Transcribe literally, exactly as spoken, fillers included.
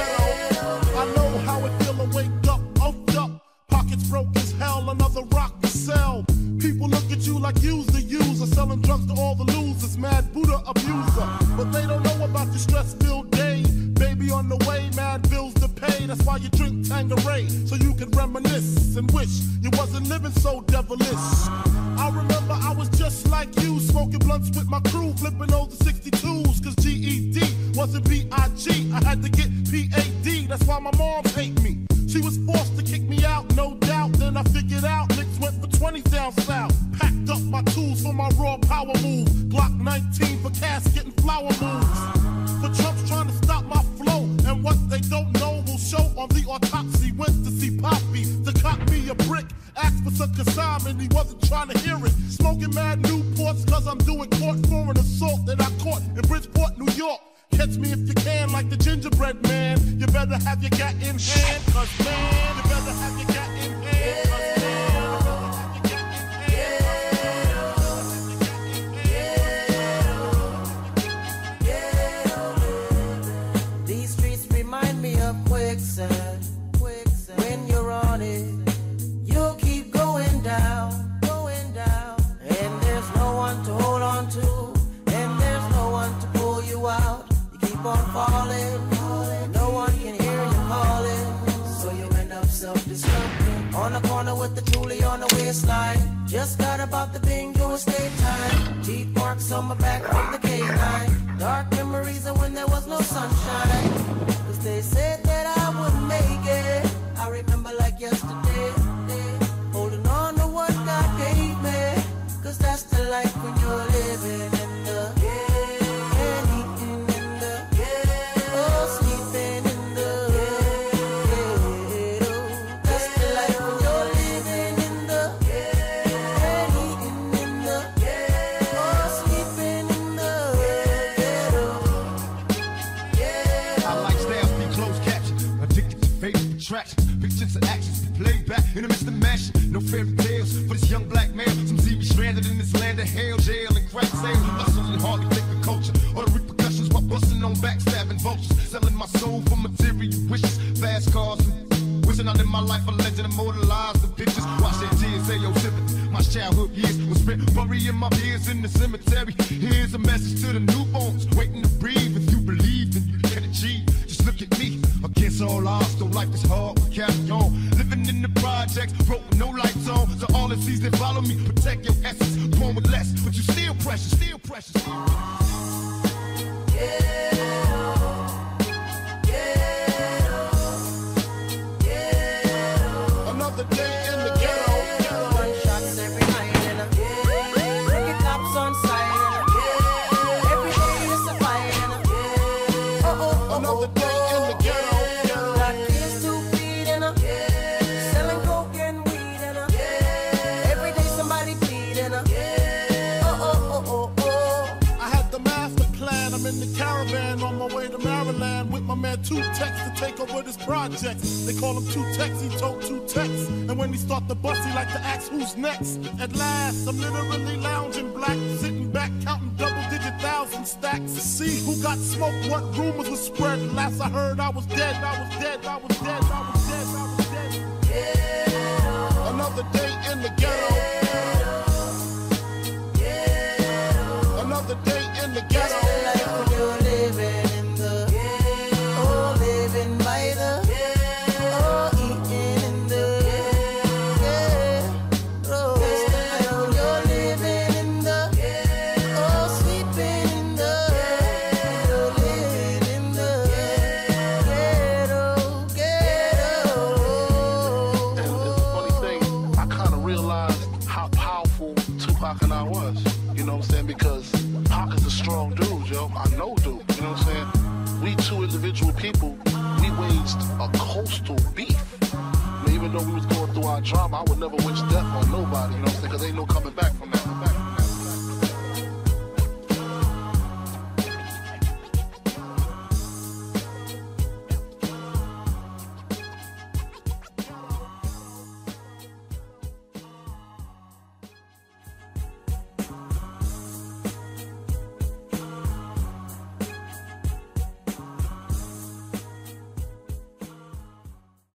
ghetto. I know how it feel to wake up, oaked up, pockets broke as hell, another rock to sell. People look at you like you's the user, selling drugs to all the losers, mad Buddha abuser. But they don't know about your stress-filled day. Baby on the way, mad bills to pay. That's why you drink Tanqueray, so you can reminisce and wish you wasn't living so devilish. I remember I was just like you, smoking blunts with my crew, flipping over sixty-twos, cause G E D wasn't B I G. I had to get P A D, that's why my mom hate me. She was forced to kick me out, no doubt. Then I figured out niggas went for twenty down south. Packed up my tools for my raw power move. Glock nineteen for casket and flower moves. For Trump's trying to stop my flow, and what they don't know will show on the autopsy. Went to see Poppy to cop me a brick. Asked for some consignment, he wasn't trying to hear it. Smoking mad Newports cause I'm doing court for an assault that I caught in Bridgeport, New York. Catch me if you can, like the gingerbread man. You better have your gat in hand, cause man, you better have your gat in hand, cause man, you better have your gat in hand. These streets remind me of quicksand. Quicksand. When you're on it, you'll keep going down, going down. And there's no one to hold on to, and there's no one to pull you out. Keep on falling, falling, no one can hear you calling, so you end up self-destructing. On the corner with the Julie on the waistline, just got about the bingo estate time. Teeth marks on my back from the K nine. Dark memories of when there was no sunshine, cause they said that I wouldn't make it. I remember like yesterday, holding on to what God gave me, cause that's the life when you're living in the pictures and actions played back in the midst of mash. No fairy tales for this young black man. Some see me stranded in this land of hell, jail and crack sales. Hustles and hardly think of culture or the repercussions while busting on backstabbing vultures. Selling my soul for material wishes, fast cars. Wishing I lived my life a legend, immortalized the pictures. Watch that tears, say yo sympathy. My childhood years was spent burying my peers in the cemetery. Here's a message to the newborns waiting to breathe. If you believe, then you can achieve. Just look at me. Against all odds, though life is hard, we carry on. Living in the projects, broke with no lights on. So all the seas that follow me, protect your essence. Born with less, but you still precious, still precious. Yeah. Another day in the ghetto. One shots every night and a cricket cops on sight and a every day is a fight and a oh oh oh. Another day. In the caravan on my way to Maryland with my man Two Tex to take over this project. They call him Two Tex, he told Two Tex. And when he start the bus, he like to ask who's next. At last, I'm literally lounging black, sitting back, counting double-digit thousand stacks to see who got smoked, what rumors were spread. Last I heard, I was dead, I was dead, I was dead, I was dead, I was dead. Yeah. Another day in the ghetto. Yeah. Another day in the ghetto. People, we waged a coastal beef. Even though we was going through our drama, I would never wish death on nobody, you know what I'm saying? Because ain't no coming back